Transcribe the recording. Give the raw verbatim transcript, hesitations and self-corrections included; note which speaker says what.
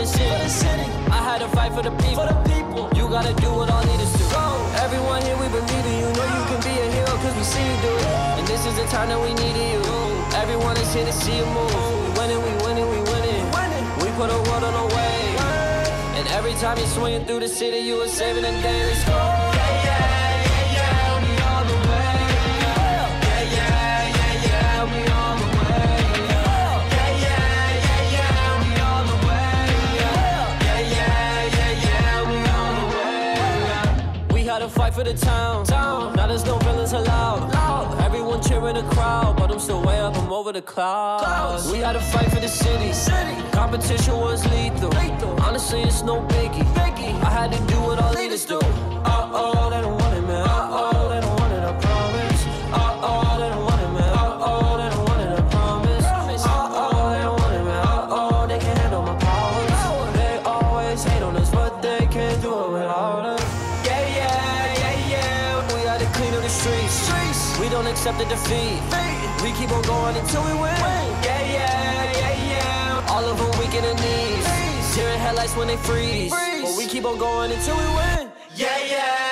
Speaker 1: the city. For the city. I had to fight for the people. For the people. You gotta do what all leaders do. Go. Everyone here, we believe in you. Know you can be a hero cause we see you do it. And this is the time that we needed you. Everyone is here to see you move. We winning, we winning, we winning. We put a world on the way. And every time you're swinging through the city, you are saving the day. Let's go. Yeah, yeah, yeah, yeah, we all the way. Yeah, yeah, yeah, yeah, we all the way. Yeah, yeah, yeah, yeah, we all the way. Yeah, yeah, yeah, yeah, we all the way. We had to fight for the town. Now there's no villains allowed. Everyone cheering the crowd, but I'm still way up, I'm over the clouds. We had to fight for the city. Competition was lethal. Honestly, it's no biggie. I had to do what all leaders do. Uh-oh, they don't want it, man. Uh-oh, they don't want it, I promise. Uh-oh, they don't want it, man. Uh-oh, they don't want it, I promise. Uh-oh, they don't want it, man. Uh-oh, they can't handle my powers. They always hate on us, but they can't do it without us. Yeah, yeah, yeah, yeah. We had to clean up the streets. We don't accept the defeat. We keep on going until we win. Yeah, yeah, yeah, yeah. All of them weak in the knees. Tearing headlights when they freeze. But we keep on going until we win. Yeah, yeah.